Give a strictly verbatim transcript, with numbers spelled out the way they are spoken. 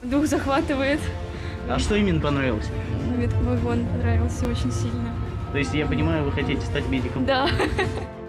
Дух захватывает. А что именно понравилось? Медвагон понравился очень сильно. То есть, я понимаю, вы хотите стать медиком? Да.